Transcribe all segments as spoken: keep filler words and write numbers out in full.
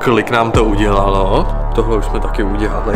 Klik nám to udělalo, tohle už jsme taky udělali.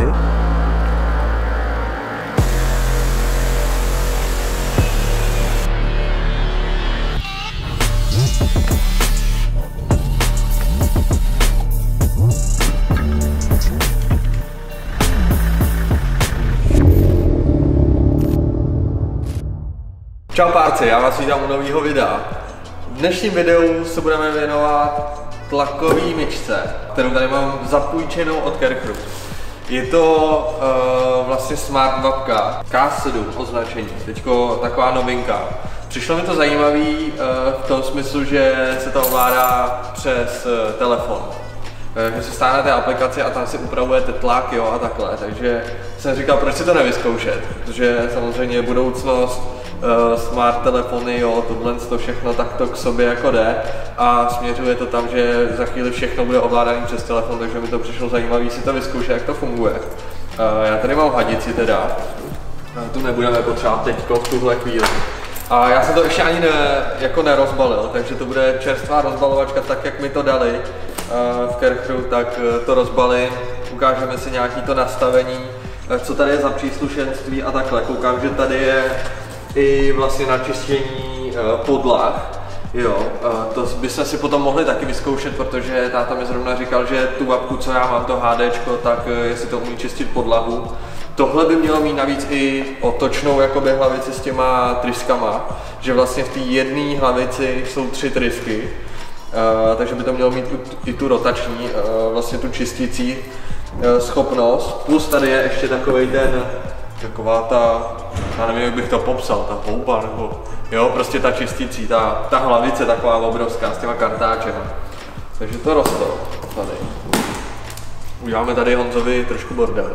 Čau párci, já vás vítám u nového videa. V dnešním videu se budeme věnovat tlakový myčce, kterou tady mám zapůjčenou od Kerchru. Je to uh, vlastně smart babka K sedm označení, teďko taková novinka. Přišlo mi to zajímavý uh, v tom smyslu, že se to ovládá přes uh, telefon. Že si stáhnete aplikaci a tam si upravujete tlak, jo, a takhle, takže jsem říkal, proč si to nevyzkoušet, protože samozřejmě budoucnost, uh, smart telefony, jo, tohle to všechno takto k sobě jako jde a směřuje to tam, že za chvíli všechno bude ovládané přes telefon, takže mi to přišlo zajímavé si to vyzkoušet, jak to funguje. Uh, já tady mám hadici teda, uh, tu nebudeme potřebovat teďko v tuhle chvíli. A já jsem to ještě ani ne, jako nerozbalil, takže to bude čerstvá rozbalovačka, tak jak mi to dali uh, v Kerchru, tak uh, to rozbalím, ukážeme si nějaký to nastavení, uh, co tady je za příslušenství a takhle. Koukám, že tady je i vlastně načištění uh, podlah, jo, uh, to bychom si potom mohli taky vyzkoušet, protože táta mi zrovna říkal, že tu babku, co já mám, to HDčko, tak uh, jestli to umí čistit podlahu. Tohle by mělo mít navíc i otočnou jakoby hlavici s těma tryskama, že vlastně v té jedné hlavici jsou tři trysky, uh, takže by to mělo mít i tu rotační, uh, vlastně tu čistící uh, schopnost. Plus tady je ještě takovej ten, taková ta, já nevím, jak bych to popsal, ta houba nebo, jo, prostě ta čistící, ta, ta hlavice taková obrovská s těma kartáčema. Takže to rostlo tady. Uděláme tady Honzovi trošku bordel.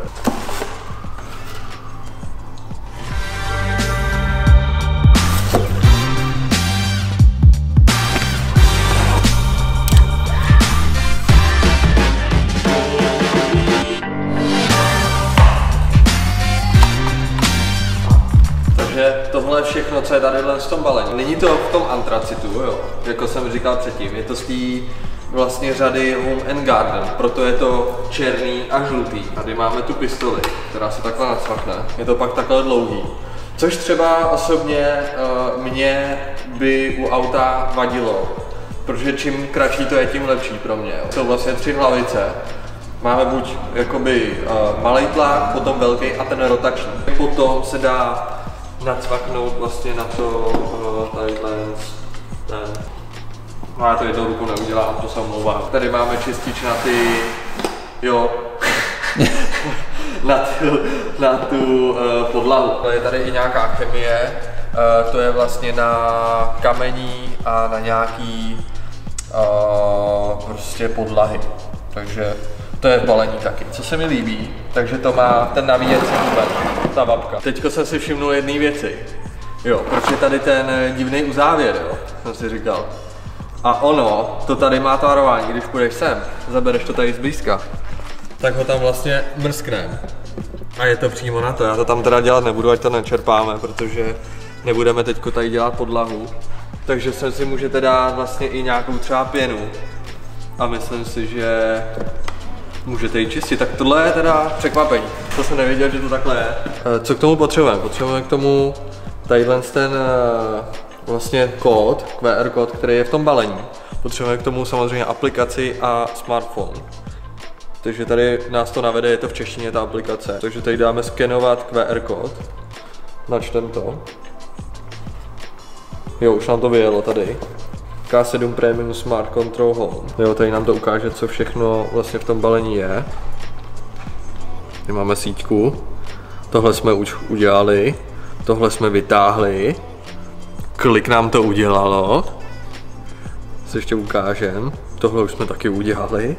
Tohle všechno, co je tady v tom balení. Není to v tom antracitu, jo, jako jsem říkal předtím, je to z té vlastně řady Home and Garden, proto je to černý a žlutý. Tady máme tu pistoli, která se takhle nacvakne, je to pak takhle dlouhý. Což třeba osobně uh, mě by u auta vadilo, protože čím kratší to je, tím lepší pro mě. Jo. Jsou vlastně tři hlavice. Máme buď jakoby uh, malý tlak, potom velký a ten rotační. Potom se dá nacvaknout vlastně na to uh, tadyhle ten. No já to jednou ruku neudělám, to se omlouvám. Tady máme čistič na ty, jo, na tu, na tu uh, podlahu. Je tady i nějaká chemie, uh, to je vlastně na kamení a na nějaký uh, prostě podlahy. Takže to je v balení taky. Co se mi líbí, takže to má ten navíjecí buben, ta babka. Teďko jsem si všimnul jedné věci. Jo, proč je tady ten divný uzávěr, jo, jsem si říkal. A ono, to tady má tvarování, když půjdeš sem, zabereš to tady zblízka, tak ho tam vlastně mrsknem. A je to přímo na to, já to tam teda dělat nebudu, ať to nečerpáme, protože nebudeme teďko tady dělat podlahu. Takže sem si můžete dát vlastně i nějakou třeba pěnu. A myslím si, že můžete ji čistit, tak tohle je teda překvapení. To jsem nevěděl, že to takhle je. Co k tomu potřebujeme? Potřebujeme k tomu tadyhle ten vlastně kód, Q R kód, který je v tom balení. Potřebujeme k tomu samozřejmě aplikaci a smartphone. Takže tady nás to navede, je to v češtině ta aplikace. Takže tady dáme skenovat Q R kód. Načtem to. Jo, už nám to vyjelo tady. K sedm Premium Smart Control Home. Jo, tady nám to ukáže, co všechno vlastně v tom balení je. Tady máme síťku. Tohle jsme už udělali. Tohle jsme vytáhli. Klik nám to udělalo. Se ještě ukážem. Tohle už jsme taky udělali.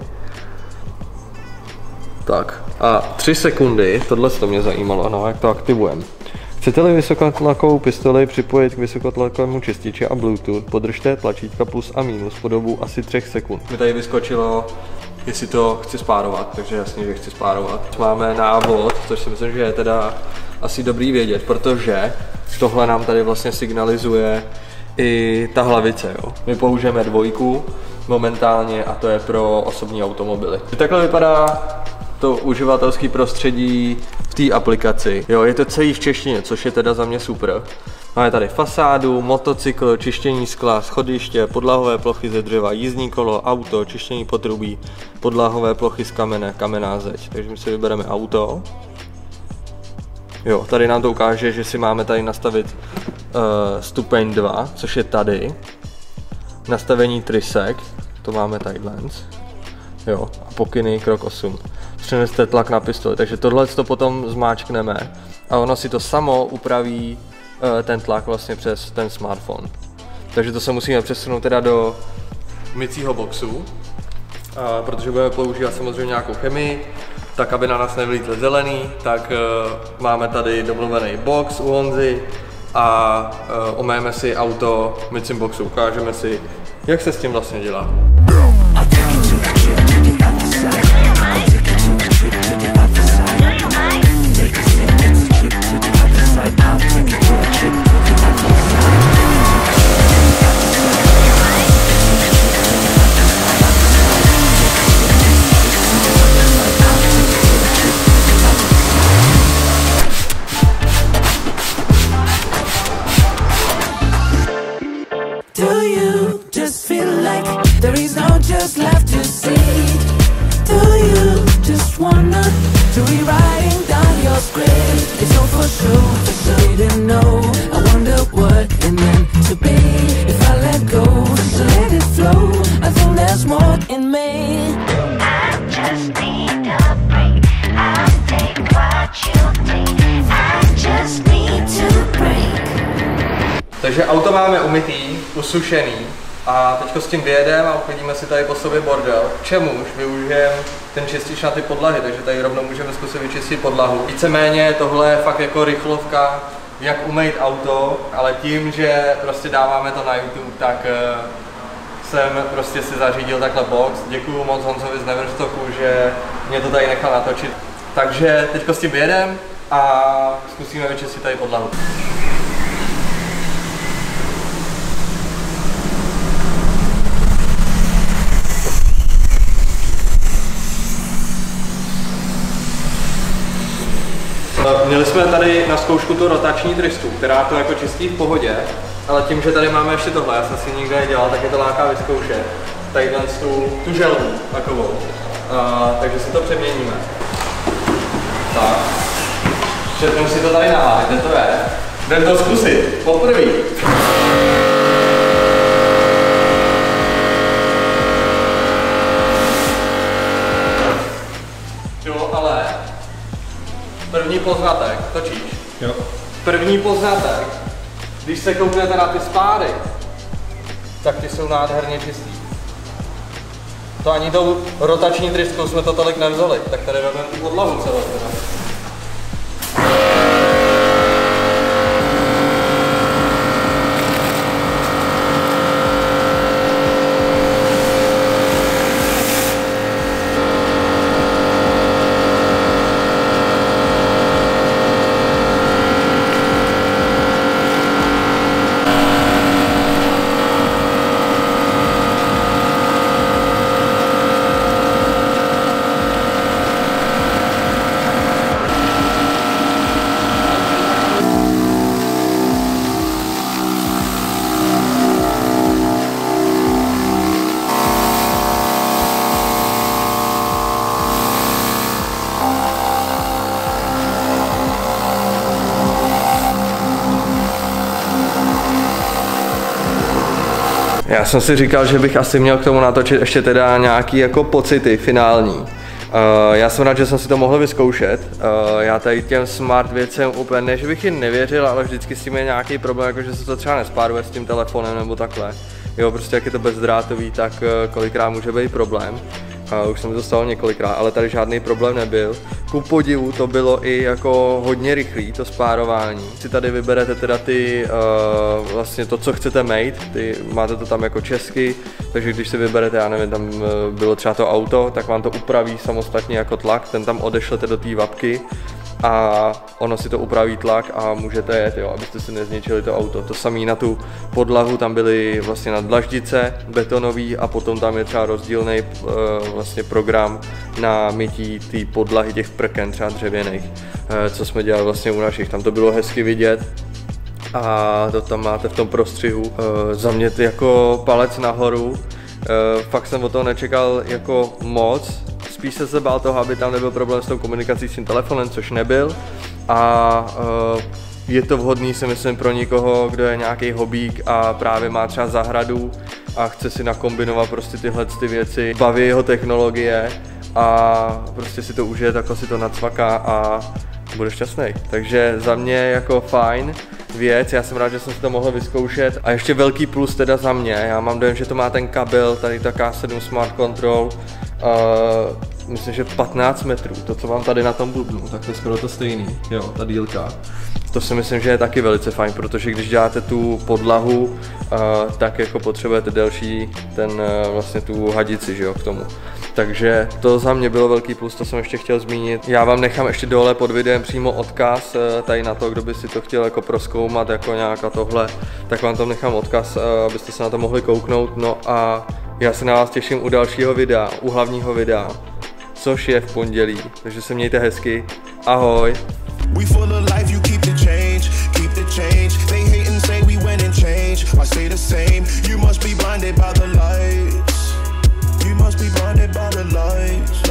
Tak. A tři sekundy, tohle to mě zajímalo, no, jak to aktivujeme. Chcete-li vysokotlakovou pistoli připojit k vysokotlakovému čističi a Bluetooth, podržte tlačítka plus a minus po dobu asi třech sekund. Mi tady vyskočilo, jestli to chci spárovat, takže jasně, že chci spárovat. Máme návod, což si myslím, že je teda asi dobrý vědět, protože tohle nám tady vlastně signalizuje i ta hlavice. Jo. My použijeme dvojku, momentálně, a to je pro osobní automobily. Takhle vypadá to uživatelské prostředí v té aplikaci. Jo, je to celý v češtině, což je teda za mě super. Máme tady fasádu, motocykl, čištění skla, schodiště, podlahové plochy ze dřeva, jízdní kolo, auto, čištění potrubí, podlahové plochy z kamene, kamenná zeď. Takže my si vybereme auto. Jo, tady nám to ukáže, že si máme tady nastavit uh, stupeň dva, což je tady. Nastavení trysek, to máme tadyhle. Jo, a pokyny krok osm. Přeneste tlak na pistoli, takže tohle to potom zmáčkneme a ono si to samo upraví uh, ten tlak vlastně přes ten smartphone. Takže to se musíme přesunout teda do mycího boxu, uh, protože budeme používat samozřejmě nějakou chemii, tak aby na nás nevylítl zelený, tak uh, máme tady domluvený box u Honzy a uh, omejeme si auto v mycím boxu, ukážeme si, jak se s tím vlastně dělá. Do you just feel like there is no just left to see? Do you just wanna to rewriting down your script? It's all for sure, I didn't know. I wonder what it meant to be if I let go, so let it flow. I think there's more in me. I just need a break. I'll take what you think. I just need to break. Takže auto máme umytý, usušený a teďko s tím vyjedeme a uklidíme si tady po sobě bordel, k čemuž využijeme ten čistič na ty podlahy, takže tady rovnou můžeme zkusit vyčistit podlahu. Víceméně tohle je fakt jako rychlovka, jak umýt auto, ale tím, že prostě dáváme to na YouTube, tak uh, jsem prostě si zařídil takhle box. Děkuju moc Honzovi z Neverstocku, že mě to tady nechal natočit. Takže teďko s tím vyjedeme a zkusíme vyčistit tady podlahu. Měli jsme tady na zkoušku tu rotační trystu, která to jako čistí v pohodě, ale tím, že tady máme ještě tohle, já jsem si nikdy nedělal, tak je to láká vyzkoušet. Tadyhle tu, tu želvu takovou, uh, takže si to přeměníme. Tak, všetnou si to tady nahálit, kde to je? Jdem to zkusit, poprvé. Jo, ale první poznatek, točíš? Jo. První poznatek, když se kouknete na ty spády, tak ty jsou nádherně čistý. To ani tou rotační tryskou jsme to tolik nevzali, tak tady vezmeme tu podlahu celou. Já jsem si říkal, že bych asi měl k tomu natočit ještě teda nějaký jako pocity finální. Uh, já jsem rád, že jsem si to mohl vyzkoušet. Uh, já tady těm smart věcem úplně, ne, že bych jim nevěřil, ale vždycky s tím je nějaký problém, jako že se to třeba nespáruje s tím telefonem nebo takhle. Jo, prostě jak je to bezdrátový, tak uh, kolikrát může být problém. Uh, už jsem to stalo několikrát, ale tady žádný problém nebyl. Ku podivu to bylo i jako hodně rychlý, to spárování. Si tady vyberete teda ty, uh, vlastně to, co chcete mít, ty, máte to tam jako česky, takže když si vyberete, já nevím, tam uh, bylo třeba to auto, tak vám to upraví samostatně jako tlak, ten tam odešlete do té vapky a ono si to upraví tlak a můžete jet, jo, abyste si nezničili to auto. To samé na tu podlahu, tam byly vlastně nadlaždice betonový a potom tam je třeba rozdílný uh, vlastně program na mytí té podlahy těch prken, třeba dřevěných, uh, co jsme dělali vlastně u našich. Tam to bylo hezky vidět a to tam máte v tom prostřihu. Uh, za mě ty jako palec nahoru, uh, fakt jsem od toho nečekal jako moc. Spíš se bál toho, aby tam nebyl problém s tou komunikací s tím telefonem, což nebyl. A uh, je to vhodný, si myslím, pro někoho, kdo je nějaký hobík a právě má třeba zahradu a chce si nakombinovat prostě tyhle ty věci, baví jeho technologie a prostě si to užije, takhle si to nacvaká a bude šťastný. Takže za mě jako fajn věc, já jsem rád, že jsem si to mohl vyzkoušet. A ještě velký plus teda za mě, já mám dojem, že to má ten kabel, tady ta K sedm Smart Control, uh, myslím, že patnáct metrů, to co mám tady na tom blbnu, tak to je skoro to stejný, jo, ta dílka. To si myslím, že je taky velice fajn, protože když děláte tu podlahu, uh, tak jako potřebujete delší ten, uh, vlastně tu hadici, že jo, k tomu. Takže to za mě bylo velký plus, to jsem ještě chtěl zmínit. Já vám nechám ještě dole pod videem přímo odkaz tady na to, kdo by si to chtěl jako prozkoumat, jako nějaká tohle, tak vám tam nechám odkaz, abyste se na to mohli kouknout. No a já se na vás těším u dalšího videa, u hlavního videa, což je v pondělí. Takže se mějte hezky, ahoj! We full of life, you keep the change, keep the change. They hate and say we went and changed. I stay the same. You must be blinded by the lights. You must be blinded by the lights.